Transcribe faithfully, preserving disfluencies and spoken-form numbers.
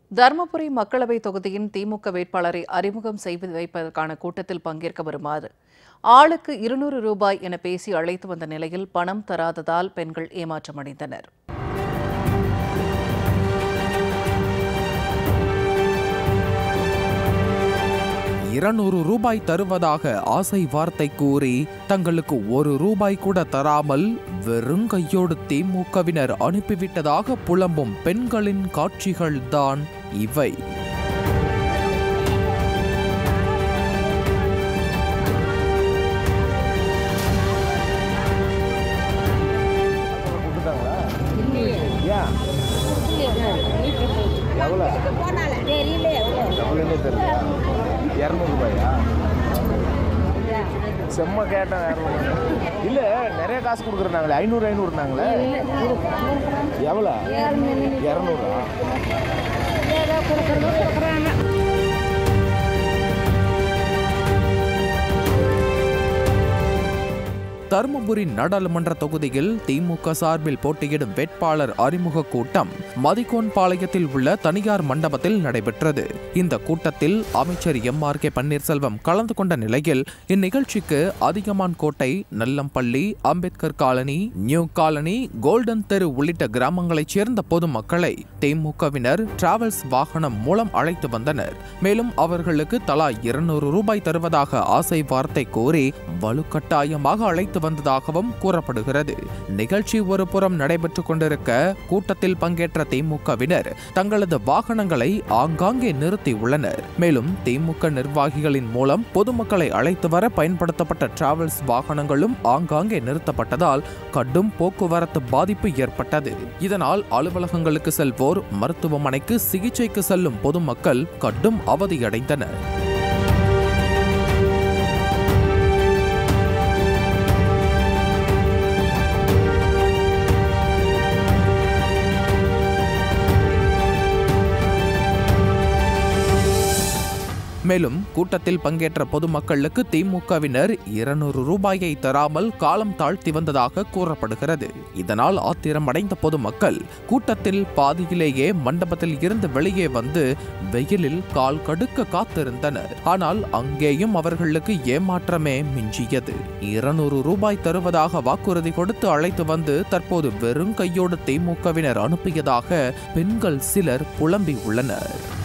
தருமபுரி மக்களவை தொகுதியின் திமுக வேட்பாளரை அறிமுகம் செய்து வைப்பதற்கான கூட்டத்தில் பங்கேற்க வருமாறு ஆளுக்கு இருநூறு ரூபாய் என பேசி அழைத்து வந்த நிலையில் பணம் தராததால் பெண்கள் ஏமாற்றமடைந்தனர். இருநூறு ரூபாய் தருவதாக ஆசை வார்த்தை கூறி தங்களுக்கு ஒரு ரூபாய் கூட தராமல் வெறும் கையோடு திமுகவினர் அனுப்பிவிட்டதாக புலம்பும் பெண்களின் காட்சிகள்தான் இவை. செம்ம கேட்டேன். இல்லை நிறைய காசு கொடுக்குறாங்களே, ஐநூறு ஐநூறுனாங்களே. எவ்வளோ? இரநூறா? தருமபுரி நாடாளுமன்ற தொகுதியில் திமுக சார்பில் போட்டியிடும் வேட்பாளர் அறிமுக கூட்டம் மதிகோன்பாளையத்தில் உள்ள தனியார் மண்டபத்தில் நடைபெற்றது. இந்த கூட்டத்தில் அமைச்சர் எம் ஆர் கே பன்னீர்செல்வம் கலந்து கொண்ட நிலையில் இந்நிகழ்ச்சிக்கு Adhiyamankottai, Nallampalli, Ambedkar colony, new colony, golden தெரு உள்ளிட்ட கிராமங்களைச் சேர்ந்த பொதுமக்களை திமுகவினர் டிராவல்ஸ் வாகனம் மூலம் அழைத்து வந்தனர். மேலும் அவர்களுக்கு தலா இருநூறு ரூபாய் தருவதாக ஆசை வார்த்தை கூறி வலுக்கட்டாயமாக அழைத்து வந்ததாகவும் கூறப்படுகிறது. நிகழ்ச்சி ஒரு புறம் நடைபெற்றுக் கொண்டிருக்க கூட்டத்தில் பங்கேற்ற திமுகவினர் தங்களது வாகனங்களை ஆங்காங்கே நிறுத்தி உள்ளனர். மேலும் திமுக நிர்வாகிகளின் மூலம் பொதுமக்களை அழைத்து வர பயன்படுத்தப்பட்ட டிராவல்ஸ் வாகனங்களும் ஆங்காங்கே நிறுத்தப்பட்டதால் கடும் போக்குவரத்து பாதிப்பு ஏற்பட்டது. இதனால் அலுவலகங்களுக்கு செல்வோர், மருத்துவமனைக்கு சிகிச்சைக்கு செல்லும் பொதுமக்கள் கடும் அவதியடைந்தனர். மேலும் கூட்டத்தில் பங்கேற்ற பொதுமக்களுக்கு திமுகவினர் இருநூறு ரூபாயை தராமல் காலம் தாழ்த்தி வந்ததாக கூறப்படுகிறது. இதனால் ஆத்திரமடைந்த பொதுமக்கள் கூட்டத்தில் பாதியிலேயே மண்டபத்தில் இருந்து வெளியே வந்து வெயிலில் கால் கடுக்க காத்திருந்தனர். ஆனால் அங்கேயும் அவர்களுக்கு ஏமாற்றமே மிஞ்சியது. இருநூறு ரூபாய் தருவதாக வாக்குறுதி கொடுத்து அழைத்து வந்து தற்போது வெறும் கையோடு திமுகவினர் அனுப்பியதாக பெண்கள் சிலர் புலம்பி உள்ளனர்.